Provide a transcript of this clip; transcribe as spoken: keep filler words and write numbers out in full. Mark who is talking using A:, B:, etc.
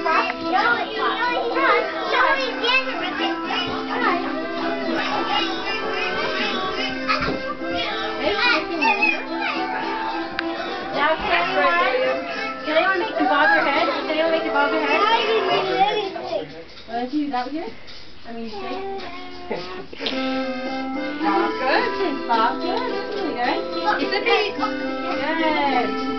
A: Now stand right. Can anyone make you bob your head? Can anyone make you bob your head?
B: I didn't do anything.
A: Want to do that here? I mean, straight. Bob good. Bob good. That's really good. It's a big. Good.